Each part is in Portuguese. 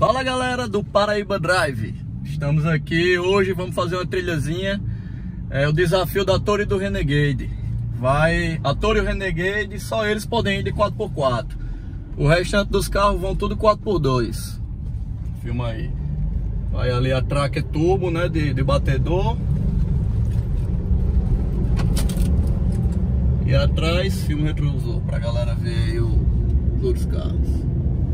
Fala galera do Paraíba Drive, estamos aqui hoje, vamos fazer uma trilhazinha, o desafio da Toro e do Renegade. A Toro e o Renegade, só eles podem ir de 4x4, o restante dos carros vão tudo 4x2. Filma aí. Vai ali a Tracker Turbo, né, de batedor. E atrás, filma o retrovisor, pra galera ver aí os outros carros.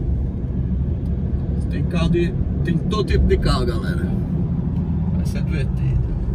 Tem todo tipo de carro, galera. Vai ser divertido.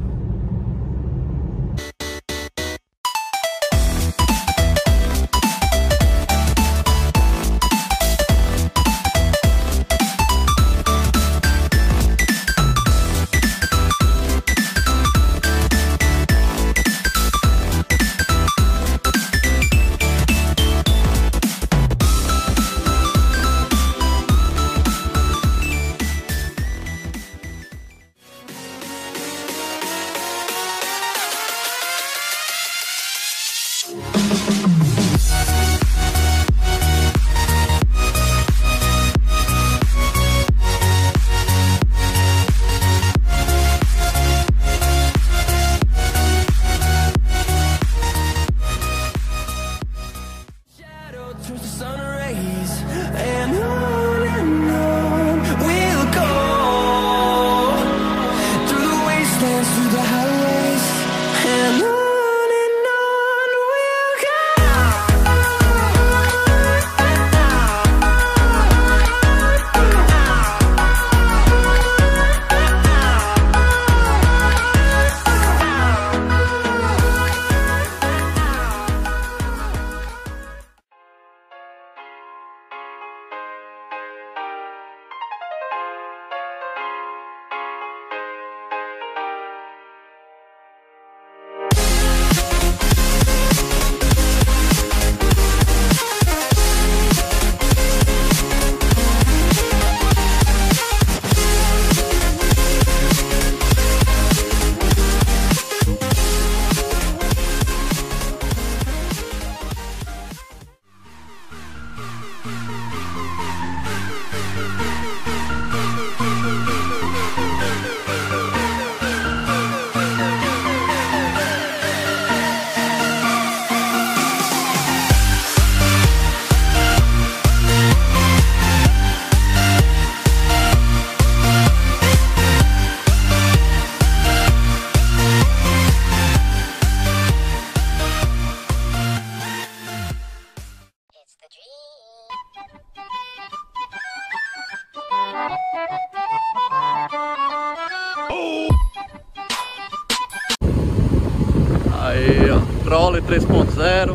Aí, ó, Trolley 3.0,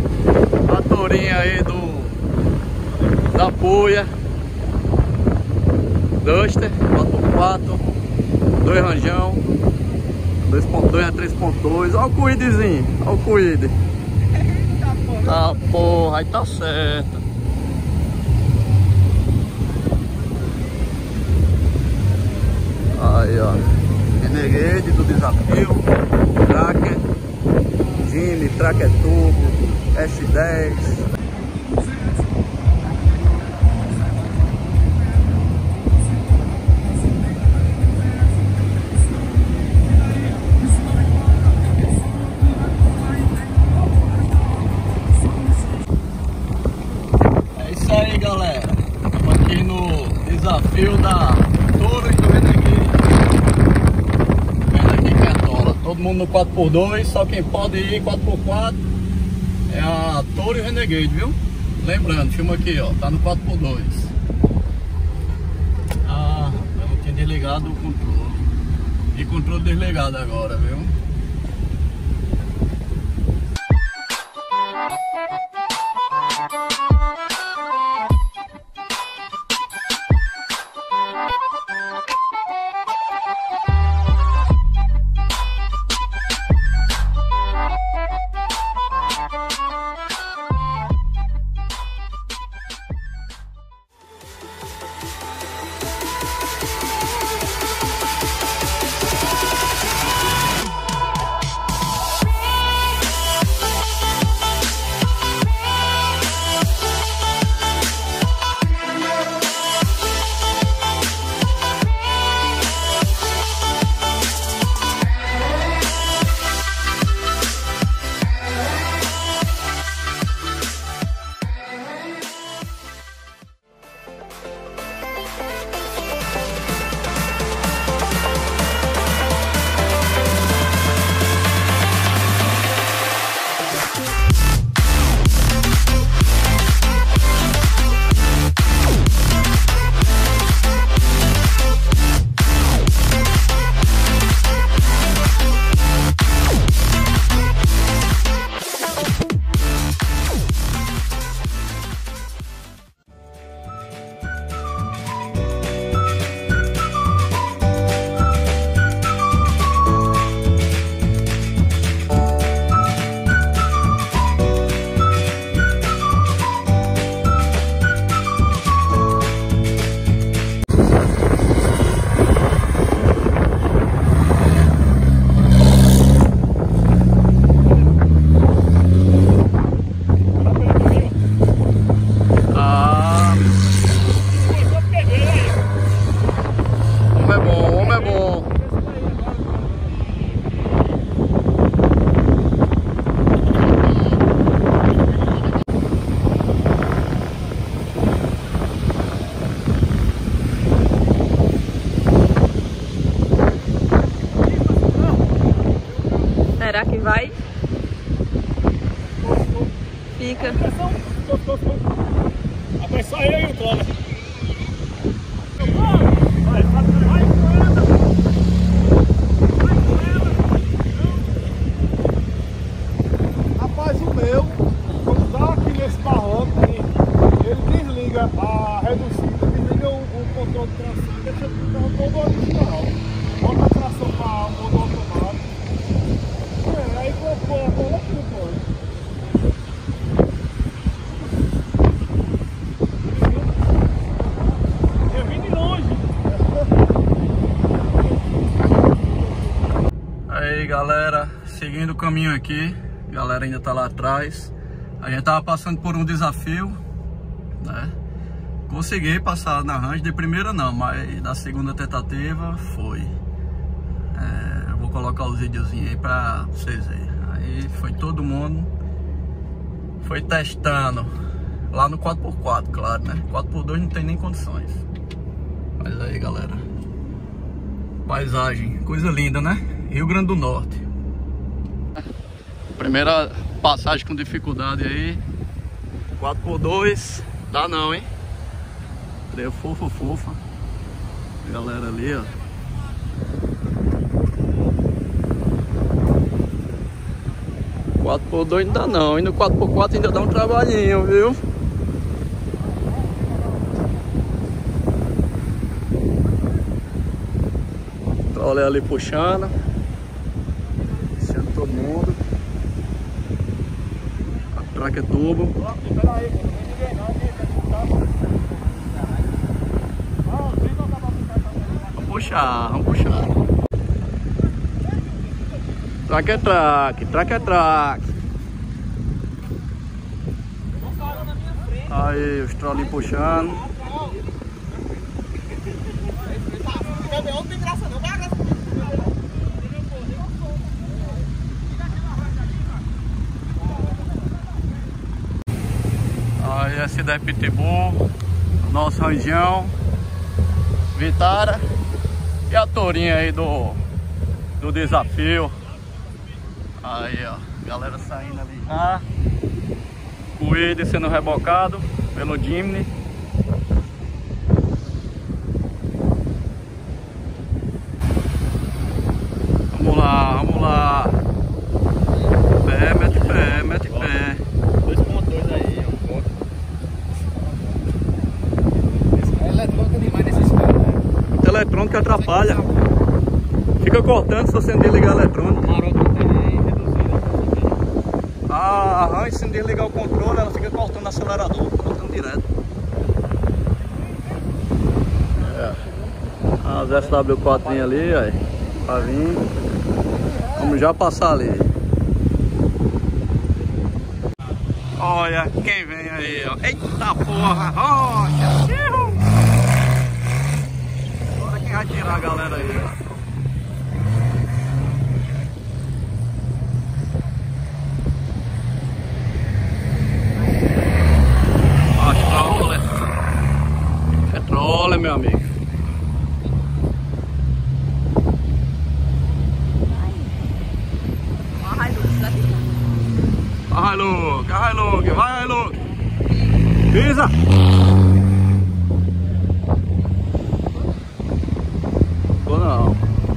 a tourinha aí da Puya, Duster 4x4, 2 ranjão, 2.2 a 3.2, ó o Kwidzinho, ó o Kwid. Ah, porra, aí tá certo. Aí, ó, Renegade do desafio, Tracker, Jimmy, Tracker Turbo, S10. É isso aí, galera. Estamos aqui no desafio da Toro e do Renegade. Todo mundo no 4x2, só quem pode ir 4x4 é a Toro e o Renegade, viu? Lembrando, filma aqui, ó, tá no 4x2. Ah, eu não tinha desligado o controle. E controle desligado agora, viu? Aí vai. Fica. A pressão aí o trola. Rapaz, o meu, quando dá aqui nesse barranco, ele desliga a reduzida, desliga o controle de tração e deixa o carro todo original. Bota a tração para o modo automático. Aí colocou a cola aqui no pano. Eu vim de longe. Aí galera, seguindo o caminho aqui, a galera ainda tá lá atrás. A gente tava passando por um desafio, né? Consegui passar na range, de primeira não, mas da segunda tentativa foi. Eu vou colocar os videozinhos aí pra vocês verem. Aí foi todo mundo, foi testando lá no 4x4, claro, né? 4x2 não tem nem condições. Mas aí galera, paisagem, coisa linda, né? Rio Grande do Norte. Primeira passagem com dificuldade aí. 4x2, dá não, hein? Freio fofa. Galera ali, ó. Quatro por 2 não dá não, e no 4x4 ainda dá um trabalhinho, viu? Olha ali puxando. Puxando todo mundo. A traca é turbo. Vamos puxar. Traque é traque. Aí os trollinhos puxando. Não tem graça não, vai graça. Aí esse daí é Pitbull, nosso ranjão, Vitara e a tourinha aí do desafio. Aí ó, galera saindo ali já. Coelho sendo rebocado pelo Jimny. Vamos lá. Mete pé. 2.2 aí, ó. É eletrônica demais nesses caras, né? Eletrônico atrapalha. Fica cortando se você não desligar a eletrônica. A range, se não desligar o controle, ela fica cortando o acelerador, cortando direto. As SW4 ali, aí, pra vir. Vamos já passar ali. Olha quem vem aí, ó. Eita porra, rocha! Agora quem vai tirar a galera aí, ó. É troller, meu amigo. Vai, Hilux. Pisa. Vou não.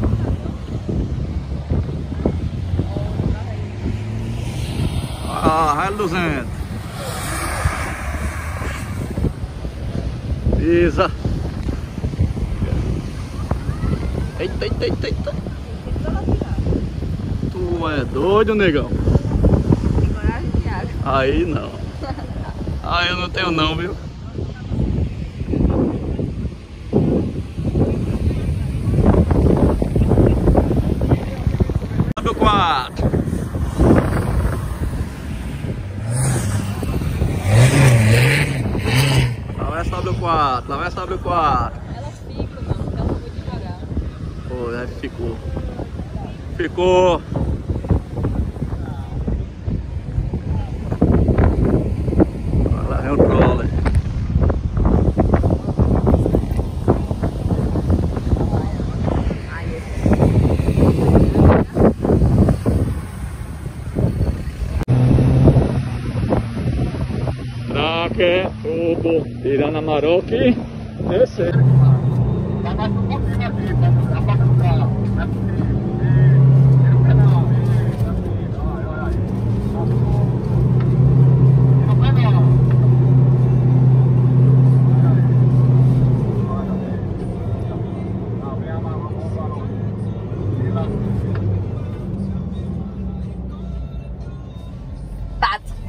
Hilux 200. Pisa. Eita. Tu é doido, negão? Aí não. Aí eu não tenho não, viu? SW4. Lá vai SW4. Ela fica, mano. Ela foi devagar. Pô, ficou. Lá é o troller. Amarok e descer. Vai mais um pouquinho aqui, pra placa do carro. Vai pro no pedal. Olha aí. No pedal. Vem amarrar o barulho. Tato.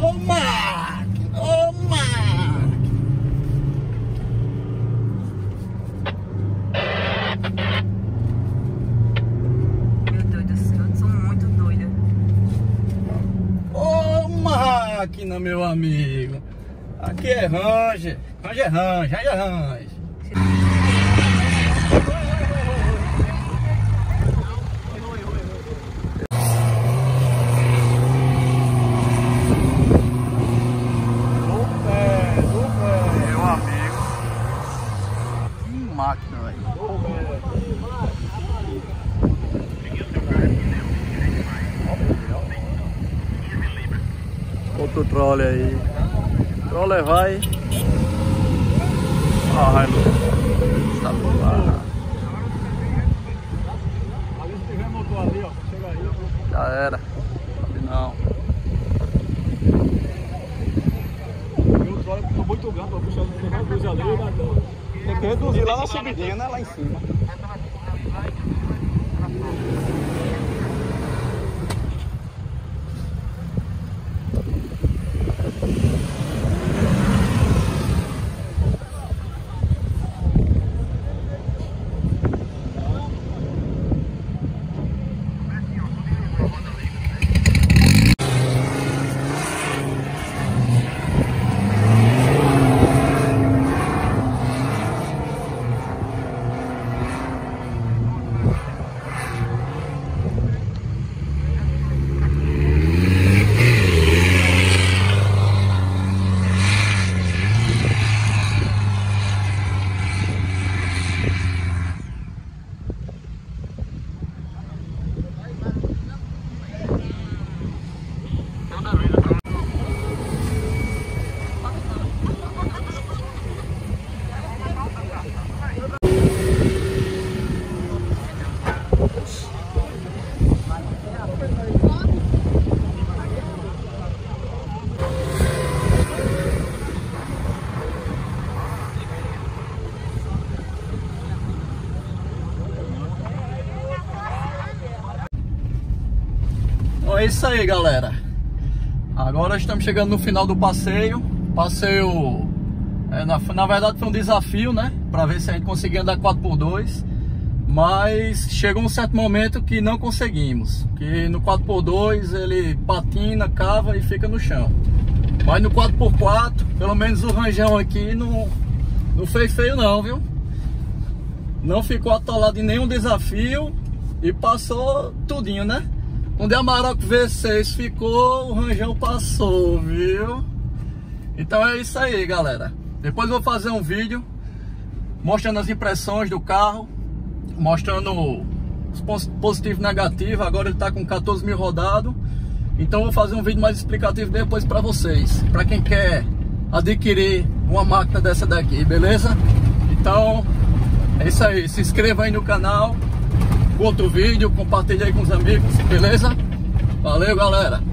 Ô, máquina! Ô, máquina! Meu Deus do céu, eu sou muito doida. Ô, máquina, meu amigo! Aqui é Ranger. Ranger é Ranger, Ranger é Ranger. Meu amigo. Que máquina, velho. Outro trole aí. Trole vai. Ai, meu. Tá por lá. Ali se tiver motor ali, ó. Chega aí. Já era. Não. E o trole ficou muito grande, ó. Puxa, tem mais luz ali, né? Tem que reduzir lá na subidinha, né? Lá em cima. Então é isso aí, galera. Agora estamos chegando no final do passeio. Passeio, na verdade foi um desafio, né? Pra ver se a gente conseguia andar 4x2. Mas chegou um certo momento que não conseguimos. Que no 4x2 ele patina, cava e fica no chão. Mas no 4x4, pelo menos o ranjão aqui não fez feio não, viu? Não ficou atolado em nenhum desafio e passou tudinho, né? Onde a Amarok V6 ficou, o ranjão passou, viu? Então é isso aí, galera. Depois eu vou fazer um vídeo mostrando as impressões do carro, mostrando os positivos e negativos. Agora ele tá com 14 mil rodado. Então eu vou fazer um vídeo mais explicativo depois para vocês, para quem quer adquirir uma máquina dessa daqui, beleza? Então é isso aí, se inscreva aí no canal, curta o vídeo, compartilha aí com os amigos, beleza? Valeu, galera!